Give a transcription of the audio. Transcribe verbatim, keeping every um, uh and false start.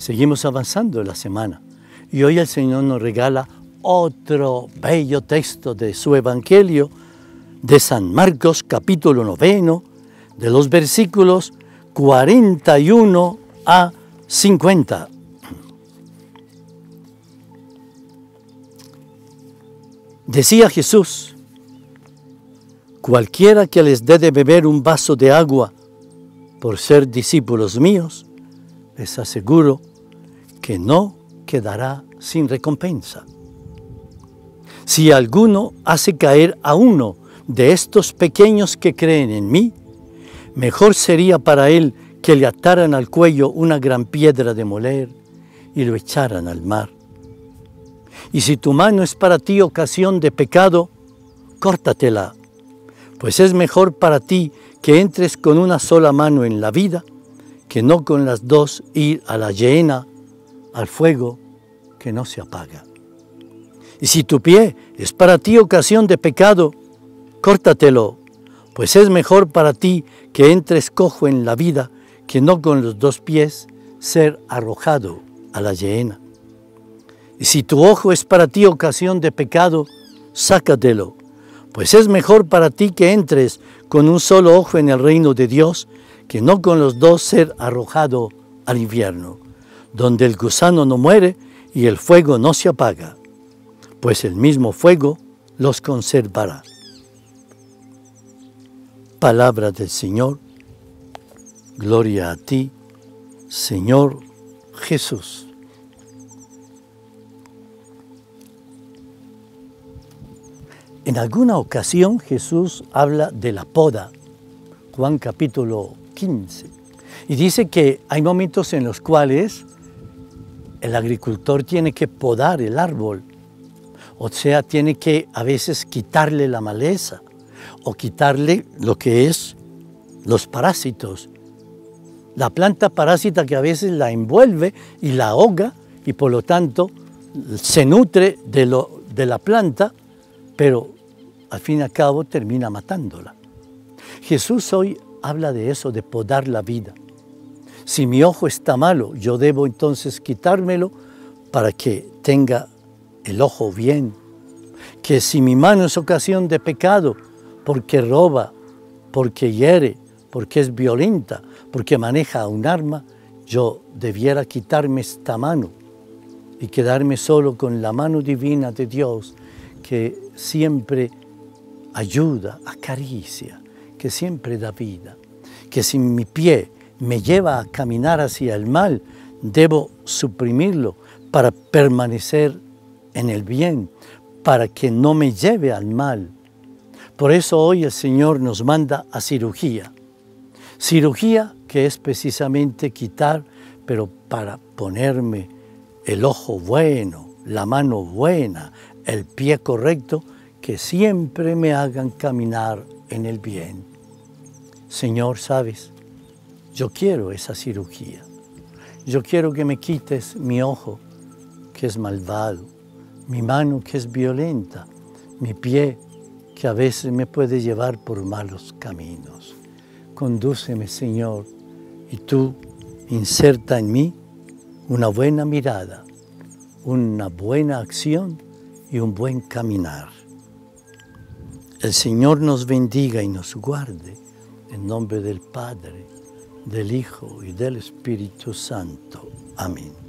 Seguimos avanzando en la semana y hoy el Señor nos regala otro bello texto de su Evangelio de San Marcos, capítulo noveno, de los versículos cuarenta y uno a cincuenta. Decía Jesús: cualquiera que les dé de beber un vaso de agua por ser discípulos míos, les aseguro que no quedará sin recompensa. Si alguno hace caer a uno de estos pequeños que creen en mí, mejor sería para él que le ataran al cuello una gran piedra de moler y lo echaran al mar. Y si tu mano es para ti ocasión de pecado, córtatela, pues es mejor para ti que entres con una sola mano en la vida, que no con las dos ir a la hiena, al fuego que no se apaga. Y si tu pie es para ti ocasión de pecado, córtatelo, pues es mejor para ti que entres cojo en la vida, que no con los dos pies ser arrojado a la hiena. Y si tu ojo es para ti ocasión de pecado, sácatelo, pues es mejor para ti que entres con un solo ojo en el reino de Dios, que no con los dos ser arrojado al infierno, donde el gusano no muere y el fuego no se apaga, pues el mismo fuego los conservará. Palabra del Señor. Gloria a ti, Señor Jesús. En alguna ocasión Jesús habla de la poda, Juan capítulo quince, y dice que hay momentos en los cuales el agricultor tiene que podar el árbol, o sea, tiene que a veces quitarle la maleza, o quitarle lo que es los parásitos, la planta parásita que a veces la envuelve y la ahoga, y por lo tanto se nutre de, lo, de la planta, pero al fin y al cabo termina matándola. Jesús hoy habla de eso, de podar la vida. Si mi ojo está malo, yo debo entonces quitármelo para que tenga el ojo bien. Que si mi mano es ocasión de pecado, porque roba, porque hiere, porque es violenta, porque maneja un arma, yo debiera quitarme esta mano y quedarme solo con la mano divina de Dios, que siempre ayuda, acaricia, que siempre da vida. Que si mi pie me lleva a caminar hacia el mal, debo suprimirlo para permanecer en el bien, para que no me lleve al mal. Por eso hoy el Señor nos manda a cirugía. Cirugía que es precisamente quitar, pero para ponerme el ojo bueno, la mano buena, el pie correcto, que siempre me hagan caminar en el bien. Señor, ¿sabes? Yo quiero esa cirugía. Yo quiero que me quites mi ojo, que es malvado, mi mano, que es violenta, mi pie, que a veces me puede llevar por malos caminos. Condúceme, Señor, y tú inserta en mí una buena mirada, una buena acción y un buen caminar. El Señor nos bendiga y nos guarde, en nombre del Padre, del Hijo y del Espíritu Santo. Amén.